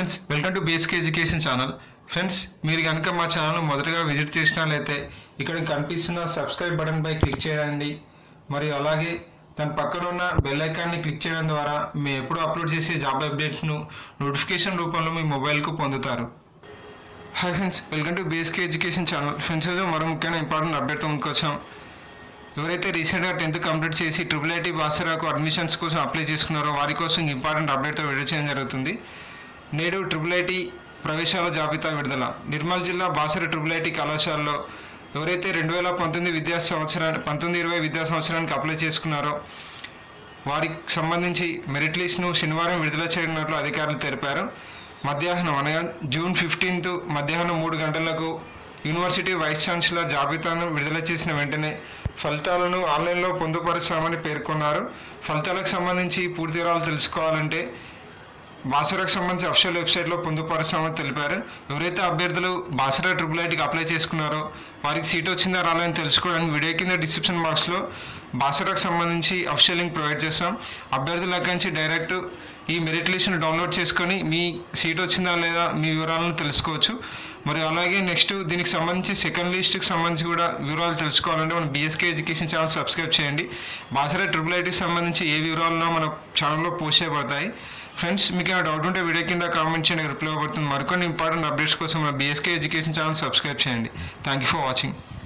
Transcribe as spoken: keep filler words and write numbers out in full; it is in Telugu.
Friends, welcome to basic education channel. Friends, మీరు కనుక మా ఛానల్ మొదటగా విజిట్ చేసినట్లయితే ఇక్కడ కనిపిస్తున్న సబ్స్క్రైబ్ బటన్ పై క్లిక్ చేయండి. మరియు అలాగే దాని పక్కన ఉన్న బెల్ ఐకాన్ని క్లిక్ చేయడం ద్వారా మేము ఎప్పుడు అప్లోడ్ చేసే జాబ్ అప్డేట్స్ను నోటిఫికేషన్ రూపంలో మీ మొబైల్కు పొందుతారు. Hi friends, welcome to basic education channel. Friends, మరో ముఖ్యమైన ఇంపార్టెంట్ అప్డేట్తో ముందుకొచ్చాం. ఎవరైతే రీసెంట్గా టెన్త్ కంప్లీట్ చేసి ట్రిపుల్ ఐటీ బాసరాకు అడ్మిషన్స్ కోసం అప్లై చేసుకున్నారో వారి కోసం ఇంపార్టెంట్ అప్డేట్తో విడుదల చేయడం జరుగుతుంది. నేడు ట్రిపుల్ ఐటీ ప్రవేశాల జాబితా విడుదల. నిర్మల్ జిల్లా బాసర ట్రిపుల్ ఐటీ కళాశాలలో ఎవరైతే రెండు వేల పంతొమ్మిది విద్యా సంవత్సరానికి పంతొమ్మిది ఇరవై విద్యా సంవత్సరానికి అప్లై చేసుకున్నారో వారికి సంబంధించి మెరిట్ లిస్ట్ను శనివారం విడుదల చేయనున్నట్లు అధికారులు తెలిపారు. మధ్యాహ్నం అనగా జూన్ ఫిఫ్టీన్త్ మధ్యాహ్నం మూడు గంటలకు యూనివర్సిటీ వైస్ ఛాన్సలర్ జాబితాను విడుదల చేసిన వెంటనే ఫలితాలను ఆన్లైన్లో పొందుపరుస్తామని పేర్కొన్నారు. ఫలితాలకు సంబంధించి పూర్తి వివరాలు తెలుసుకోవాలంటే బాసరాకు సంబంధించి అఫీషియల్ వెబ్సైట్లో పొందుపరుస్తామని తెలిపారు. ఎవరైతే అభ్యర్థులు బాసరా ట్రిపుల్ ఐటీకి అప్లై చేసుకున్నారో వారికి సీట్ వచ్చిందా రాలేదని తెలుసుకోవడానికి వీడియో కింద డిస్క్రిప్షన్ బాక్స్లో బాసరాకు సంబంధించి అఫీషియల్ లింక్ ప్రొవైడ్ చేస్తాం. అభ్యర్థుల దగ్గర నుంచి డైరెక్ట్ ఈ మెరిట్ లిస్ట్ను డౌన్లోడ్ చేసుకొని మీ సీట్ వచ్చిందా లేదా మీ వివరాలను తెలుసుకోవచ్చు. మరి అలాగే నెక్స్ట్ దీనికి సంబంధించి సెకండ్ లిస్ట్కి సంబంధించి కూడా వివరాలు తెలుసుకోవాలంటే మన బీఎస్కే ఎడ్యుకేషన్ ఛానల్ సబ్స్క్రైబ్ చేయండి. బాసరా ట్రిపుల్ ఐటీకి సంబంధించి ఏ వివరాలను మన ఛానల్లో పోస్ట్ చేయబడతాయి. ఫ్రెండ్స్, మీకు ఏమైనా డౌట్ ఉంటే వీడియో కింద కామెంట్ చేయండి, రిప్లై అవుతుంది. మరికొన్ని ఇంపార్టెంట్ అప్డేట్స్ కోసం మన బీఎస్కే ఎడ్యుకేషన్ ఛానల్ సబ్స్క్రైబ్ చేయండి. Thank you for watching.